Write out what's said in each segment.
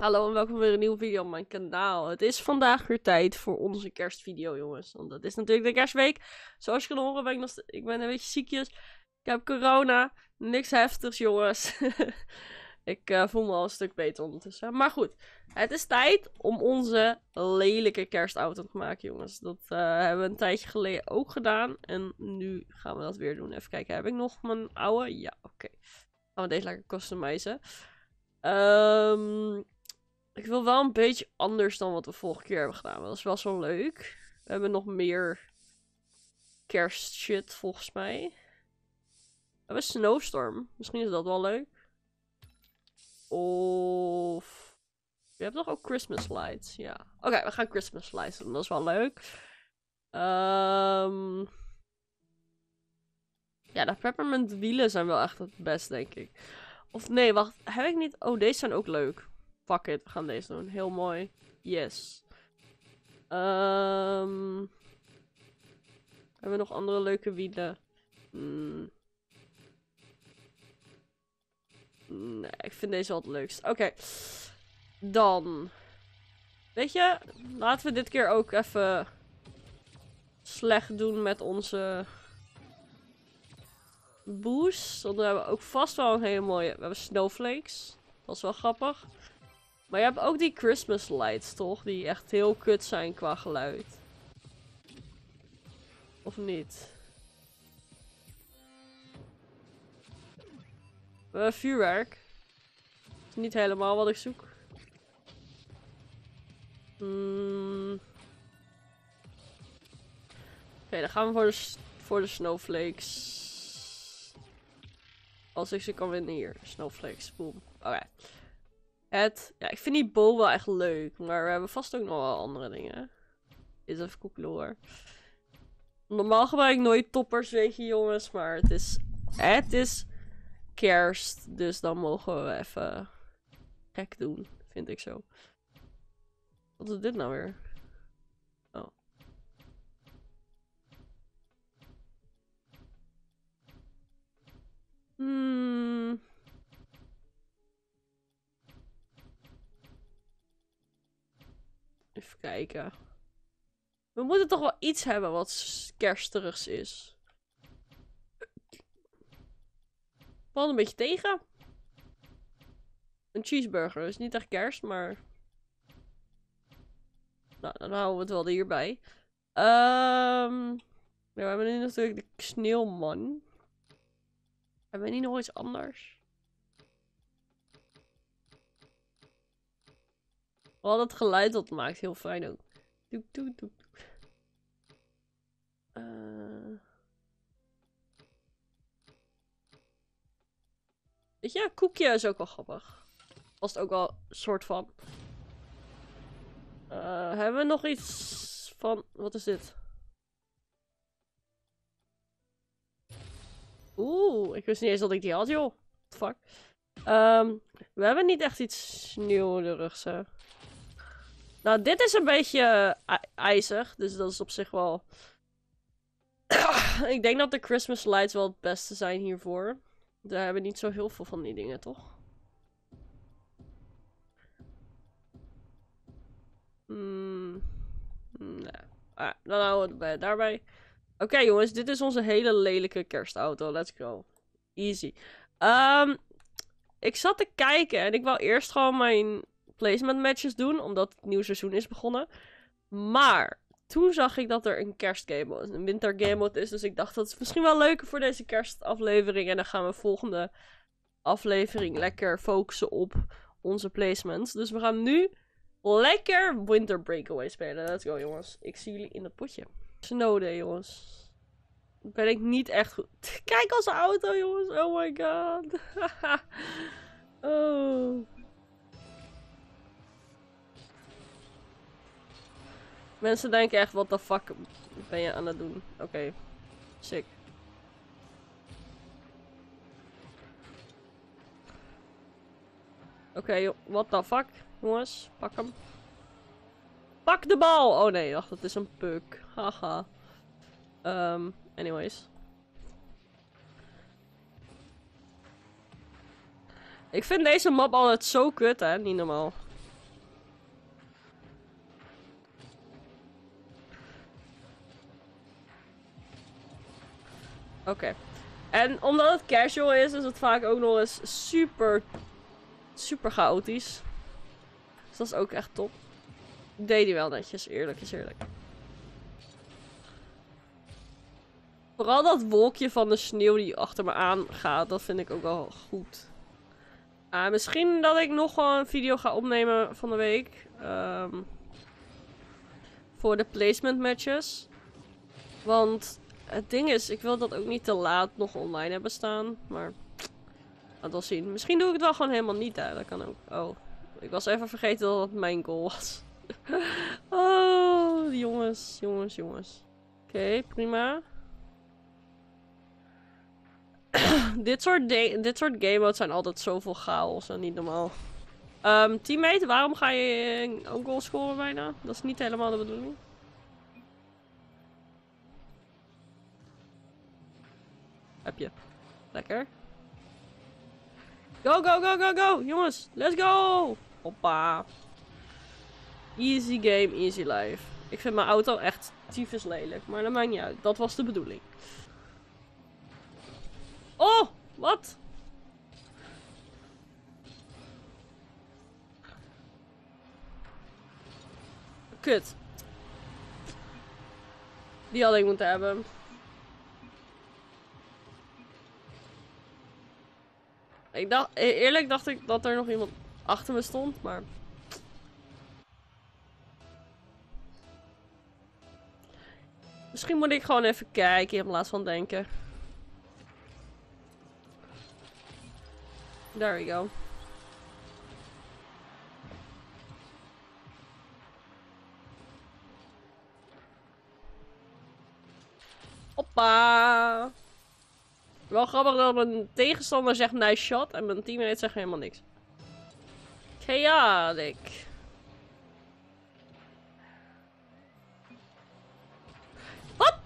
Hallo en welkom bij weer een nieuwe video op mijn kanaal. Het is vandaag weer tijd voor onze kerstvideo, jongens. Want het is natuurlijk de kerstweek. Zoals je kan horen ben ik ben een beetje ziekjes. Ik heb corona. Niks heftigs, jongens. Ik voel me al een stuk beter ondertussen. Maar goed, het is tijd om onze lelijke kerstauto te maken, jongens. Dat hebben we een tijdje geleden ook gedaan. En nu gaan we dat weer doen. Even kijken, heb ik nog mijn oude? Ja, oké. Gaan we deze lekker customizen. Ik wil wel een beetje anders dan wat we vorige keer hebben gedaan. Dat is wel zo leuk. We hebben nog meer kerstshit volgens mij. We hebben Snowstorm. Misschien is dat wel leuk. Of... Je hebt toch ook Christmas lights? Ja. Oké, we gaan Christmas lights doen. Dat is wel leuk. Ja, de peppermint wielen zijn wel echt het best, denk ik. Of nee, wacht. Heb ik niet... Oh, deze zijn ook leuk. Fuck it, we gaan deze doen. Heel mooi. Yes. Hebben we nog andere leuke wielen? Nee, ik vind deze wel het leukst. Oké. Dan. Weet je, laten we dit keer ook even slecht doen met onze boost. Want we hebben ook vast wel een hele mooie... We hebben snowflakes. Dat is wel grappig. Maar je hebt ook die Christmas lights, toch? Die echt heel kut zijn qua geluid. Of niet? We hebben vuurwerk. Dat is niet helemaal wat ik zoek. Oké, dan gaan we voor de snowflakes. Als ik ze kan winnen hier. Snowflakes, boom. Oké. Ja, ik vind die bow wel echt leuk. Maar we hebben vast ook nog wel andere dingen. Is even koekelen hoor. Normaal gebruik ik nooit toppers, weet je jongens. Maar het is kerst. Dus dan mogen we even gek doen. Vind ik zo. Wat is dit nou weer? Oh. Even kijken. We moeten toch wel iets hebben wat kerstigs is. Valt een beetje tegen. Een cheeseburger is niet echt kerst, maar... Nou, dan houden we het wel hierbij. Ja, we hebben nu natuurlijk de sneeuwman. Hebben we niet nog iets anders? Wel dat geluid dat maakt heel fijn ook. Doek, doek, doek. Weet je, koekje is ook wel grappig. Was het ook wel een soort van. Hebben we nog iets van... Wat is dit? Oeh, ik wist niet eens dat ik die had, joh. What the fuck. We hebben niet echt iets sneeuwerigs, hè. Nou, dit is een beetje ijzig, dus dat is op zich wel... Ik denk dat de Christmas lights wel het beste zijn hiervoor. We hebben niet zo heel veel van die dingen, toch? Nee. Dan houden we het daarbij. Oké, jongens, dit is onze hele lelijke kerstauto. Let's go. Easy. Ik zat te kijken en ik wou eerst gewoon mijn placement matches doen, omdat het nieuwe seizoen is begonnen. Maar toen zag ik dat er een kerstgame mode, een wintergame mode is. Dus ik dacht dat is misschien wel leuker voor deze kerstaflevering. En dan gaan we volgende aflevering lekker focussen op onze placements. Dus we gaan nu lekker Winter Breakaway spelen. Let's go, jongens. Ik zie jullie in het potje. Snow Day, jongens. Ben ik niet echt goed. Kijk onze auto, jongens. Oh my god. Oh. Mensen denken echt, what the fuck ben je aan het doen? Oké. Sick. Oké, what the fuck, jongens. Pak hem. Pak de bal! Oh nee, wacht, dat is een puk. Haha. Anyways. Ik vind deze map altijd zo kut, hè. Niet normaal. Oké. En omdat het casual is het vaak ook nog eens super, super chaotisch. Dus dat is ook echt top. Deed hij wel netjes, eerlijk is eerlijk. Vooral dat wolkje van de sneeuw die achter me aan gaat, dat vind ik ook wel goed. Misschien dat ik nog wel een video ga opnemen van de week. Voor de placement matches. Want het ding is, ik wil dat ook niet te laat nog online hebben staan. Maar, laat wel zien. Misschien doe ik het wel gewoon helemaal niet, hè. Dat kan ook. Oh, ik was even vergeten dat het mijn goal was. Oh, jongens, jongens, jongens. Oké, prima. dit soort game modes zijn altijd zoveel chaos en niet normaal. Teammate, waarom ga je ook goal scoren bijna? Dat is niet helemaal de bedoeling. Heb je. Lekker. Go, go, go, go, go! Jongens, let's go! Hoppa. Easy game, easy life. Ik vind mijn auto echt tyfus lelijk, maar dat maakt niet uit. Dat was de bedoeling. Oh, wat? Kut. Die had ik moeten hebben. Eerlijk dacht ik dat er nog iemand achter me stond, maar... Misschien moet ik gewoon even kijken in plaats van denken. There we go. Hoppa! Wel grappig dat mijn tegenstander zegt nice shot en mijn teammate zegt helemaal niks. Chaotic. Wat?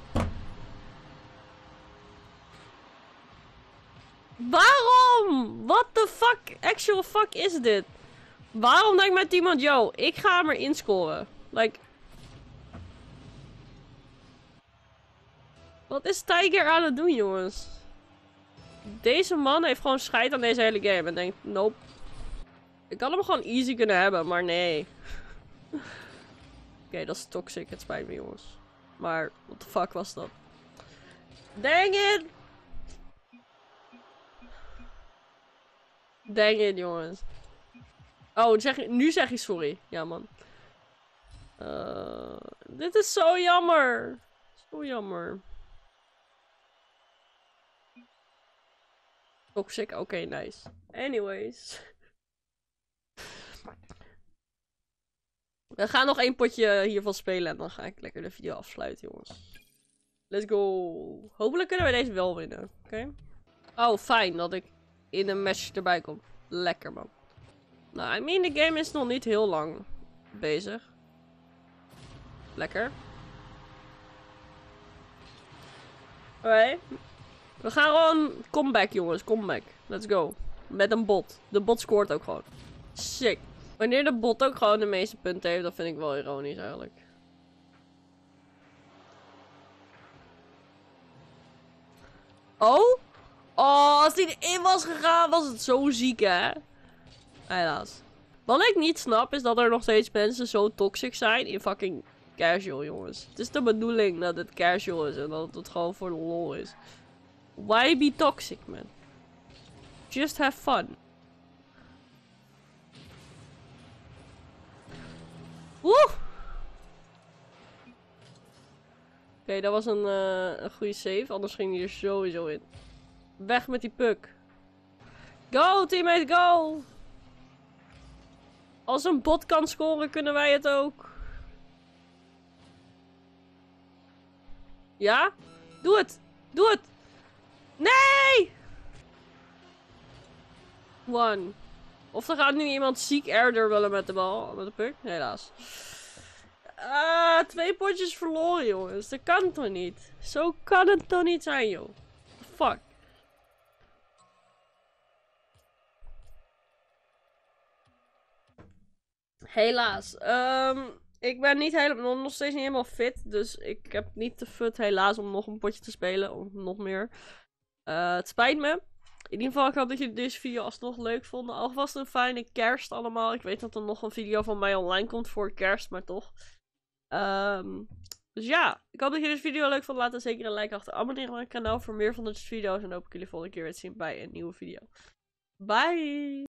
Waarom? What the fuck? Actual fuck is dit? Waarom denkt mijn teammate, yo, ik ga hem erin scoren? Like... Wat is Tiger aan het doen, jongens? Deze man heeft gewoon scheid aan deze hele game en denkt, nope. Ik had hem gewoon easy kunnen hebben, maar nee. Oké, dat is toxic. Het spijt me, jongens. Maar, what the fuck was dat? Dang it! Dang it, jongens. Oh, nu zeg je sorry. Ja, man. Dit is zo jammer. Zo jammer. Toxic, oké, nice. Anyways. We gaan nog één potje hiervan spelen en dan ga ik lekker de video afsluiten, jongens. Let's go. Hopelijk kunnen we deze wel winnen, oké? Oh, fijn dat ik in een match erbij kom. Lekker, man. Nou, I mean, de game is nog niet heel lang bezig. Lekker. Oké. We gaan gewoon comeback, jongens. Comeback. Let's go. Met een bot. De bot scoort ook gewoon. Sick. Wanneer de bot ook gewoon de meeste punten heeft, dat vind ik wel ironisch eigenlijk. Oh? Oh, als die erin was gegaan, was het zo ziek, hè? Helaas. Wat ik niet snap, is dat er nog steeds mensen zo toxic zijn in fucking casual, jongens. Het is de bedoeling dat het casual is en dat het gewoon voor de lol is. Why be toxic, man? Just have fun. Woe! Oké, dat was een goede save. Anders ging hij er sowieso in. Weg met die puck. Go, teammate, go! Als een bot kan scoren, kunnen wij het ook. Ja? Doe het! Doe het! Nee! One. Of er gaat nu iemand ziek airder willen met de bal. Met de puck. Helaas. 2 potjes verloren, jongens. Dat kan toch niet? Zo kan het toch niet zijn, joh. Fuck. Helaas. Ik ben niet helemaal, nog steeds niet helemaal fit. Dus ik heb niet de fut helaas om nog een potje te spelen. Of nog meer. Het spijt me. In ieder geval, ik hoop dat jullie deze video alsnog leuk vonden. Alvast een fijne kerst allemaal. Ik weet dat er nog een video van mij online komt voor kerst, maar toch. Dus ja, ik hoop dat jullie deze video leuk vonden. Laat dan zeker een like achter. Abonneer op mijn kanaal voor meer van dit soort video's. En hoop ik jullie volgende keer weer te zien bij een nieuwe video. Bye!